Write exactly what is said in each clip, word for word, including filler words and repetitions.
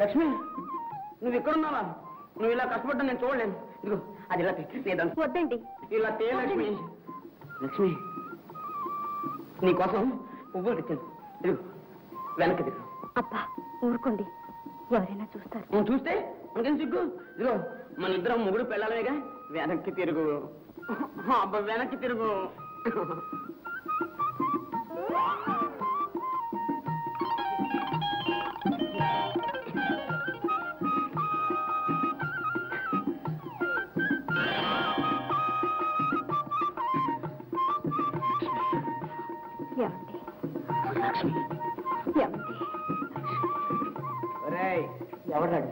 లక్ష్మి నువ్వు ఎక్కడున్నావా? నువ్వు ఇలా కష్టపడ్డా నేను చూడలేను. ఇదిగో అది ఇలా నేను వద్దండి. ఇలా తే లక్ష్మి. లక్ష్మి నీకోసం పువ్వులు తెచ్చాను. ఇదిగో వెనక్కి దిగు. అబ్బా ఊరుకోండి, ఎవరైనా చూస్తారు. నువ్వు చూస్తే మనకేం సిగ్గు? ఇదిగో మన ఇద్దరం మొగుడు పెళ్ళాలేగా. వెనక్కి తిరుగు. అబ్బా వెనక్కి తిరుగు. ఎవడాడు?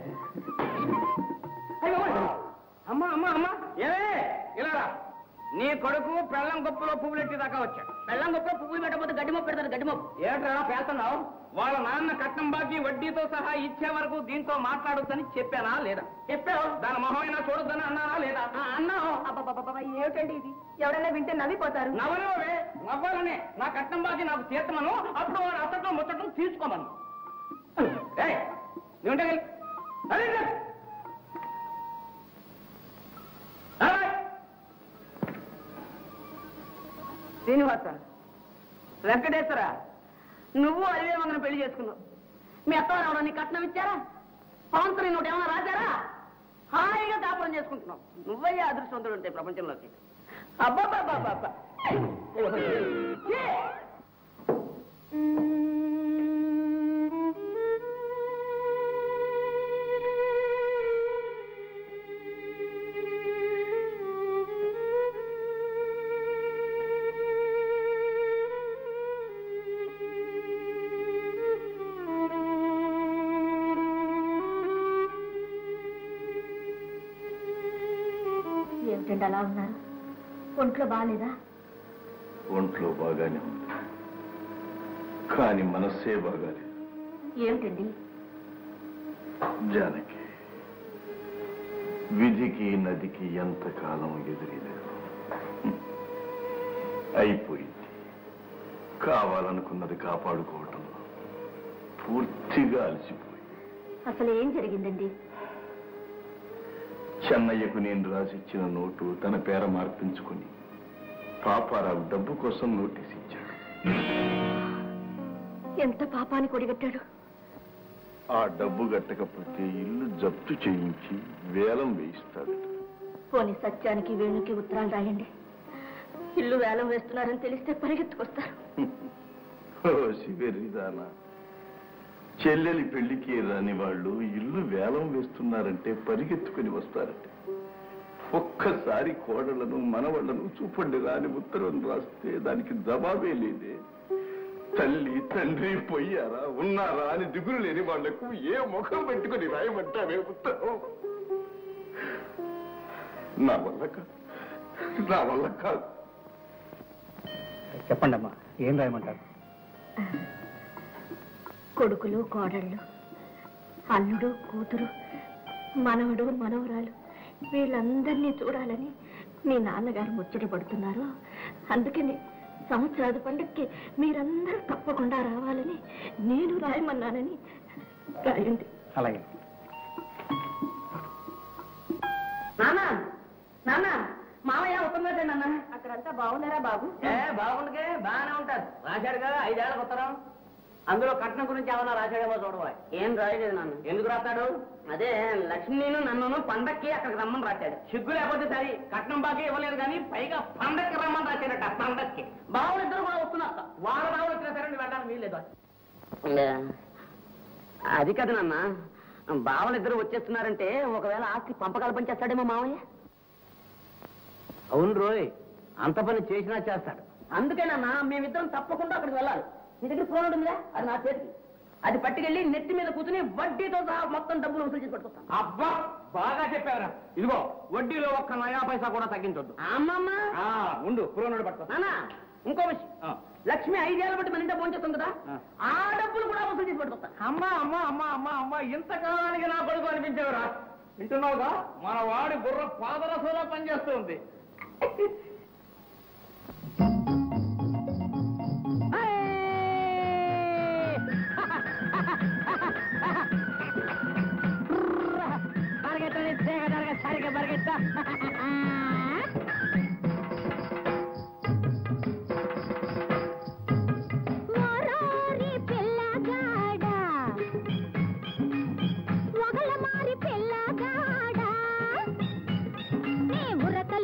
అమ్మా అమ్మా అమ్మా ఏమే ఇలా నీ కొడుకు పెళ్ళం గొప్పలో పువ్వులు ఎట్టి దాకా వచ్చాడు. పెళ్ళం గొప్పలో పువ్వులు పెట్టకపోతే గడ్డి మొప్పు పెడతారు. గడ్డి మొప్పు ఏట్రా పేస్తున్నావు? వాళ్ళ నాన్న కట్నం బాకీ వడ్డీతో సహా ఇచ్చే వరకు దీంతో మాట్లాడొద్దని చెప్పానా లేదా? చెప్పావు. దాని మొహం అయినా చూడొద్దని అన్నానా లేదా? అన్నావు. అబ్బా ఏమిటండి ఇది? ఎవరైనా వింటే నవ్విపోతారు. నవ్వలేవే, నవ్వాలనే. నా కట్నం బాకీ నాకు తీర్చమను, అప్పుడు వాడు అసలు ముచ్చటం తీసుకోమను. ఏమిటా శ్రీనివాస, వెంకటేశ్వర, నువ్వు అదే మంగన పెళ్లి చేసుకున్నావు. మీ అత్తవారు ఎవరన్నా నీ కట్నం ఇచ్చారా? పవంతుని నోటి ఏమైనా రాశారా? హాయిగా కాపురం చేసుకుంటున్నావు. నువ్వయ్యా అదృష్టవంతుడు ఉంటాయి ప్రపంచంలోకి. అబ్బాబ్బాబ్బా ఏమిటండి అలా ఉన్నారు? ఒంట్లో బాగాలేదా? ఒంట్లో బాగానే ఉంది, కానీ మనస్సే బాగాలేదు. ఏమిటండి? జానకి, విధికి నదికి ఎంతకాలం ఎదురీలేదు. అయిపోయింది. కావాలనుకున్నది కాపాడుకోవటంలో పూర్తిగా అలసిపోయి. అసలు ఏం జరిగిందండి? చెన్నయ్యకు నేను రాసిచ్చిన నోటు తన పేర మార్పించుకుని పాపారావు డబ్బు కోసం నోటీస్ ఇచ్చాడు. ఎంత పాపాన్ని కొడిగట్టాడు. ఆ డబ్బు గట్టకపోతే ఇల్లు జప్తు చేయించి వేలం వేయిస్తాడు. పోనీ సత్యానికి వేణుకి ఉత్తరాలు రాయండి. ఇల్లు వేలం వేస్తున్నారని తెలిస్తే పరిగెత్తుకొస్తారు. శివరిదానా, చెల్లెలి పెళ్లికి రాని వాళ్ళు ఇల్లు వేలం వేస్తున్నారంటే పరిగెత్తుకుని వస్తారంటే. ఒక్కసారి కోడళ్లను మనవాళ్లను చూపండి రాని ఉత్తరం రాస్తే దానికి జవాబే లేదే. తల్లి తండ్రి పోయారా ఉన్నారా అని దిగులు లేని వాళ్లకు ఏ ముఖం పెట్టుకుని రాయమంటావే ఉత్తరం? నా వల్ల కాదు, నా వల్ల కాదు. చెప్పండి అమ్మా, ఏం రాయమంటారు? కొడుకులు కోడళ్ళు, అల్లుడు కూతురు, మనవడు మనవరాలు వీళ్ళందరినీ చూడాలని మీ నాన్నగారు ముచ్చట పడుతున్నారు. అందుకని సంవత్సరాది పండుగకి మీరందరూ తప్పకుండా రావాలని నేను రాయమన్నానని రాయండి. అలాగే. నాన్న నాన్న మామయ్య ఉత్తరం రాశాడు నాన్న. అక్కడంతా బాగున్నారా బాబు? ఏ బాగుండకే, బాగానే ఉంటారు. రాశాడు కదా ఐదేళ్ల ఉత్తరం. అందులో కట్నం గురించి ఏమన్నా రాశాడేమో చూడవా. ఏం రాయలేదు నాన్న. ఎందుకు రాస్తాడు? అదే లక్ష్మీను నన్ను పండక్కి అక్కడికి రమ్మని రాశాడు. సిగ్గు లేకపోతే సరే, కట్నం బాగా ఇవ్వలేదు కానీ పైగా పండక్కి రమ్మని రాశాడట. పండక్కి బావులిద్దరు కూడా వస్తున్నారు. వాళ్ళ బావులు వచ్చినా సరే వెళ్ళడానికి వీల్లేదు. అది కదా నాన్న, బావలిద్దరు వచ్చేస్తున్నారంటే ఒకవేళ ఆస్తి పంపకాలు పనిచేస్తాడేమో మామయ్య. అవును రోయ్, అంత పని చేసినా చేస్తాడు. అందుకేనన్నా మేమిద్దరం తప్పకుండా అక్కడికి వెళ్ళాలి. నీ దగ్గర ఫోన్ ఉంటుందిగా, అది నా చేతికి. అది పట్టుకెళ్ళి నెత్తి మీద కూర్చుని వడ్డీతో సహా మొత్తం డబ్బులు వసూలు చేసి పట్టుకొస్తాను. అబ్బా బాగా చెప్పావరా. ఇదిగో వడ్డీలో ఒక్క నయా పైసా కూడా తగ్గించొద్దు. అమ్మమ్మ ఉండు, పురోనుడు పట్టుకో. ఇంకో విషయం, లక్ష్మి ఐదేళ్ళ బట్టి మన ఇంట్లో ఫోన్ చేస్తాం కదా, ఆ డబ్బులు కూడా వసూలు చేసి పట్టుకొస్తాను. అమ్మా అమ్మా అమ్మా అమ్మా అమ్మా ఇంతకాలానికి నా కొడుకు అనిపించేవరా. వింటున్నావుగా, మన వాడి బుర్ర పాదరసంలో పనిచేస్తూ ఉంది.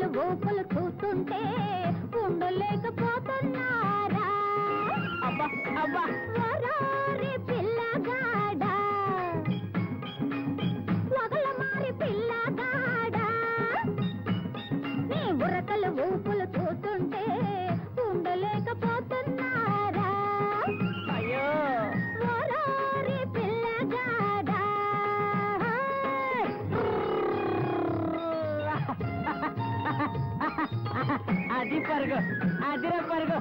ఊపులు చూస్తుంటే ఉండలేకపోతున్నారా అబ్బా అబ్బా వరారి పిల్లగాడా వగల మారి పిల్లగాడా నీ ఉరకల ఊపులు చూస్తుంటే ఉండలేకపోతున్నారా అయ్యో వరారి పిల్లగాడా అది పరుగు అదిరే పరుగు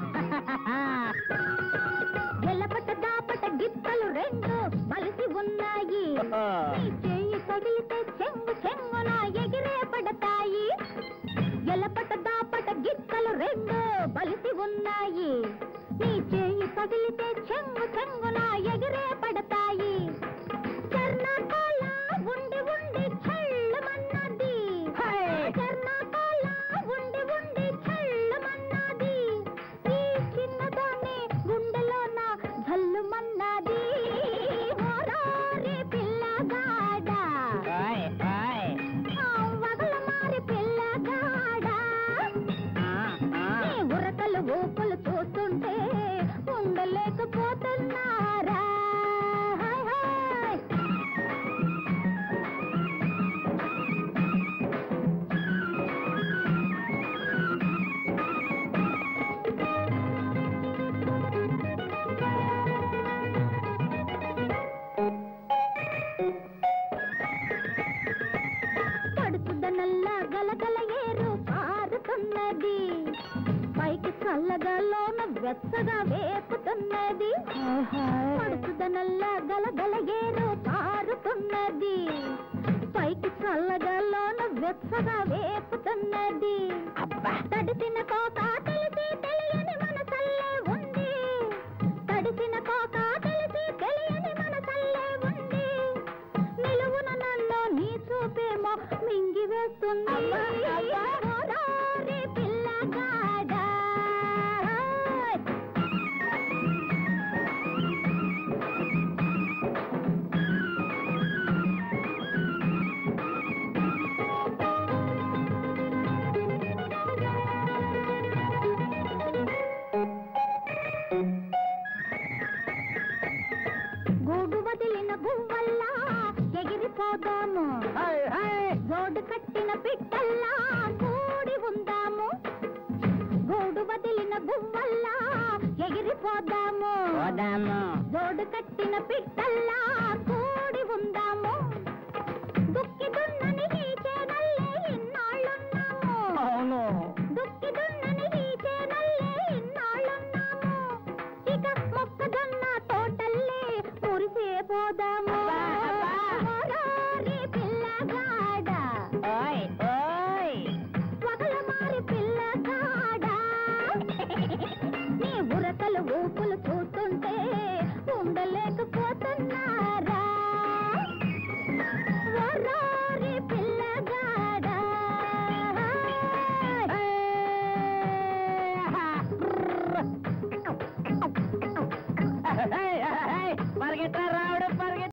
ఎల్లపట్ట దాపట గిత్తలు రెండు మలిసి ఉన్నాయి నీ చెయ్యి తగిలితే చెంగు చెంగున ఎగిరే పడతాయి ఎల్లపట్ట దాపట గిత్తలు రెండు బలిసి ఉన్నాయి నీ చెయ్యి తగిలితే చెంగు చెంగున ఎగిరే పడతాయి కర్ణాకాల ఉండి ఉండి చల్లమన్నది కర్ణాకాల ఉండి ఉండి చల్లమన్నది ఈ చిన్నదాన్ని గుండెలోన జల్లుమన్నది ఓరారి పిల్లగాడా వగల మారి పిల్లగాడా నీ ఉరకలు ఊపులు చూస్తుంటే ఉండలేకపోతున్నారా హాయ్ హాయ్ పడుతుందనల్లా గలగల ఏరు పారుతున్నది పైకి చల్లగాలోన వెచ్చగా వేపుతున్నది పడుతుందనల్లా గలగల ఏరు పారుతున్నది పైకి చల్లగాలోన వెచ్చగా వేపుతున్నది తడిసిన కోక తెలిసి తెలియని మనసల్లే ఉంది తడిసిన కోక తెలిసి తెలియని మనసల్లే ఉంది నిలువున నన్ను నీ చూపేమో మింగి వేస్తుంది